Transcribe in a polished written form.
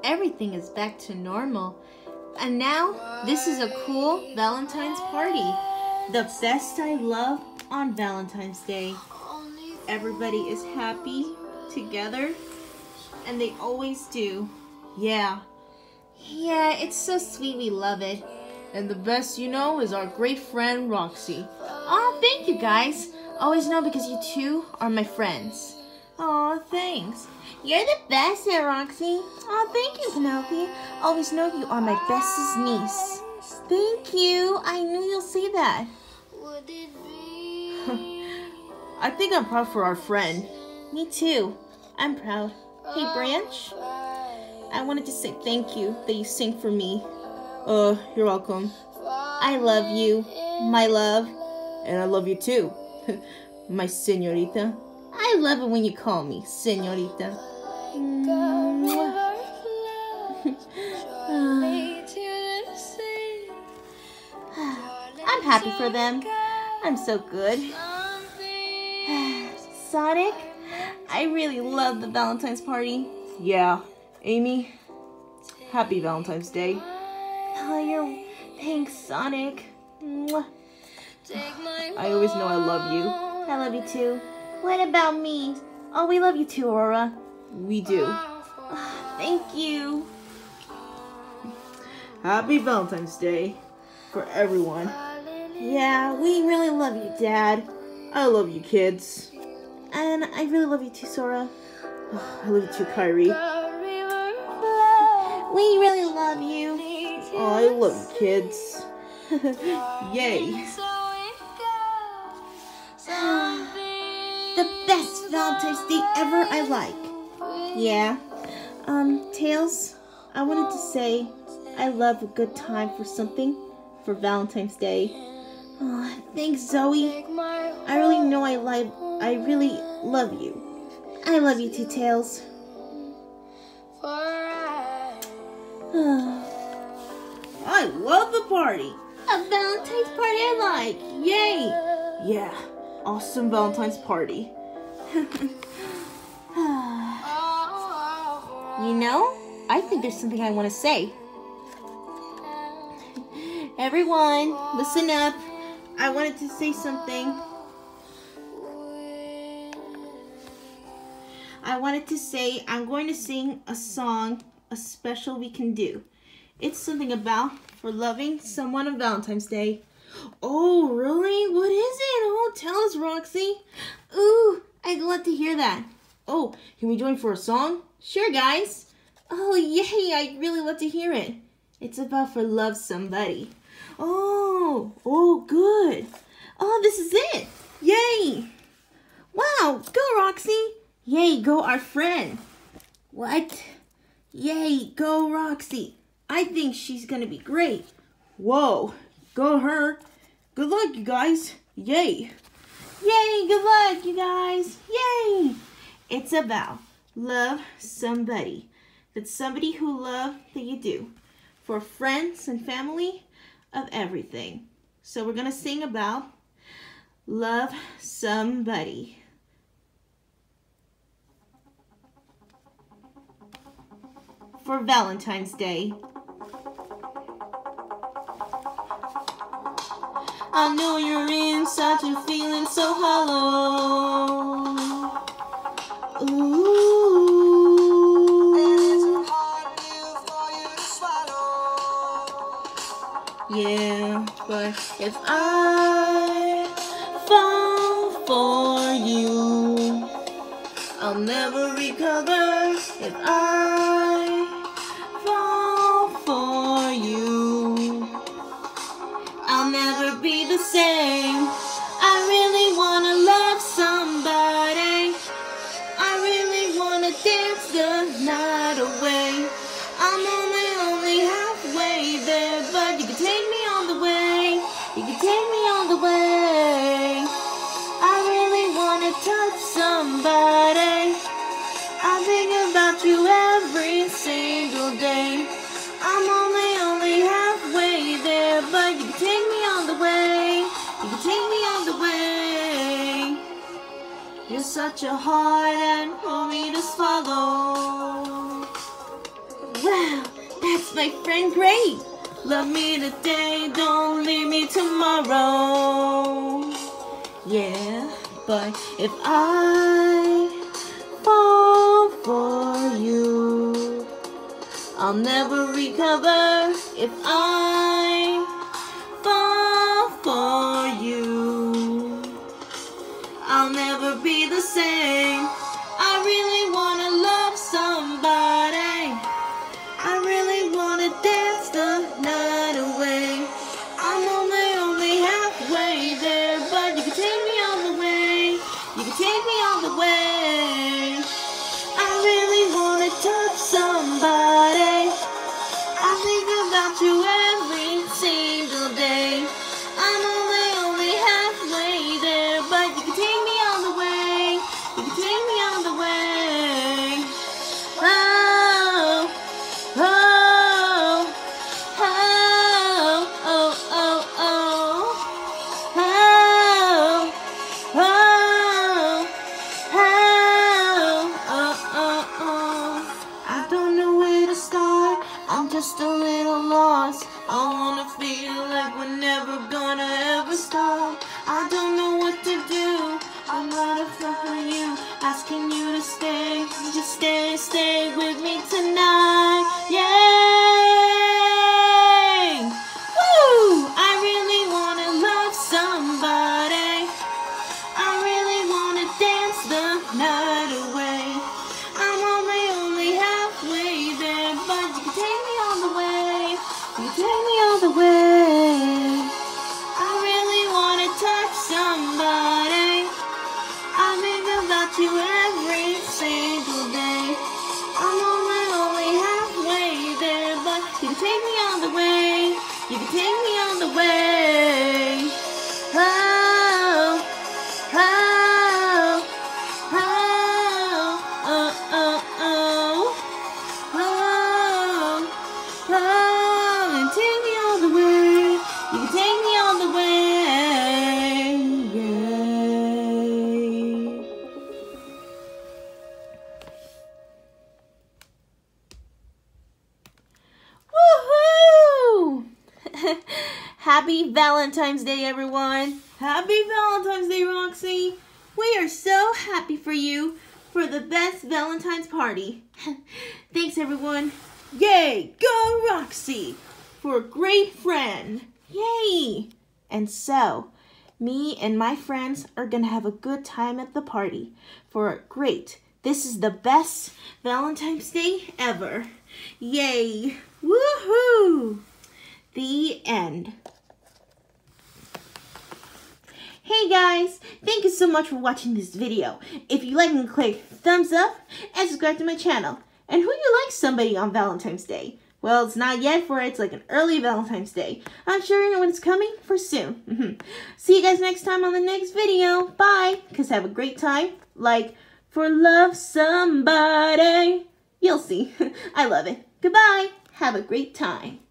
everything is back to normal. And now, this is a cool Valentine's party. The best I love on Valentine's Day. Everybody is happy together, and they always do. Yeah, it's so sweet, we love it. And the best you know is our great friend Roxy. Oh, thank you guys. Always know because you two are my friends. Aw, thanks. You're the best at Roxy. Oh, thank you, Penelope. Always know you are my bestest niece. Thank you. I knew you'll say that. I think I'm proud for our friend. Me too. I'm proud. Hey, Branch. I wanted to say thank you that you sang for me. You're welcome. I love you, my love. And I love you too, my señorita. I love it when you call me señorita. I'm happy for them. I'm so good. Sonic, I really love the Valentine's party. Yeah, Amy, happy Valentine's Day. Oh, thanks, Sonic. I always know I love you. I love you too. What about me? Oh, we love you too, Aurora. We do. Thank you. Happy Valentine's Day for everyone. Yeah, we really love you, Dad. I love you, kids. And I really love you too, Sora. I love you too, Kyrie. We really love you. Oh, I love you, kids. Yay. The best Valentine's Day ever, I like. Yeah. Tails, I wanted to say I love a good time for something for Valentine's Day. Oh, thanks, Zoe. I really know I really love you. I love you too, Tails. I love the party. A Valentine's party I like. Yay. Yeah, awesome Valentine's party. You know, I think there's something I want to say. Everyone, listen up. I wanted to say something. I'm going to sing a song, a special we can do. It's something about for loving someone on Valentine's Day. Oh, really? What is it? Oh, tell us, Roxy. Ooh, I'd love to hear that. Oh, can we join for a song? Sure, guys. Oh, yay, I'd really love to hear it. It's about for love somebody. Oh, good. Oh, this is it. Yay. Wow, go, Roxy. Yay, go our friend. What? Yay, go Roxy. I think she's gonna be great. Whoa, go her. Good luck, you guys. Yay. Yay, good luck, you guys. Yay. It's about love somebody. That's somebody who love that you do. For friends and family of everything. So we're gonna sing about love somebody. For Valentine's Day. I know you're inside, you're feeling so hollow. Ooh. Yeah, but if I fall for you, I'll never recover. If I fall for you, I'll never be the same. I really wanna love somebody. I really wanna dance the night away. I'm only halfway there, but you can take me all the way. You can take me all the way. I really wanna touch somebody. I think about you every single day. I'm only halfway there, but you can take me all the way. You can take me all the way. You're such a hard and for me to swallow. Wow, that's my friend Great. Love me today, don't leave me tomorrow. Yeah, but if I fall for you, I'll never recover. If I fall for you, I'll never be the same. I really wanna love somebody. I really wanna dance the night away. I'm only halfway there, but you can take me all the way. You can take me all the way. I really wanna touch somebody. I think about you every single day. I'm only halfway there, but you can take me all the way. You can take me all the way. Oh, oh, oh, oh, oh, oh, oh, oh. I don't know where to start. I'm just a little lost. I wanna feel like we're never gonna ever stop. I don't know what to do. I'm not afraid for you, asking you to stay. Just stay with me tonight. Yay! Woo! I really wanna love somebody. I really wanna dance the night away. I'm only halfway there, but you can take me all the way. You can take me all the way. I really wanna touch somebody. I think about you every single day. I'm only halfway there, but you can take me all the way. You can take me all the way. Oh, oh, oh, oh, oh, oh, oh, oh, and take me all the way. You can take me all the way. Woohoo! Happy Valentine's Day, everyone. Happy Valentine's Day, Roxy. We are so happy for you for the best Valentine's party. Thanks, everyone. Yay, go Roxy, for a great friend. Yay! And so, me and my friends are going to have a good time at the party for great. This is the best Valentine's Day ever. Yay! Woohoo! The end. Hey guys, thank you so much for watching this video. If you like it, click thumbs up and subscribe to my channel. And who you like somebody on Valentine's Day? Well, it's not yet for it's like an early Valentine's Day. I'm sure you know when it's coming for soon. See you guys next time on the next video. Bye. Because have a great time. Like, for love somebody. You'll see. I love it. Goodbye. Have a great time.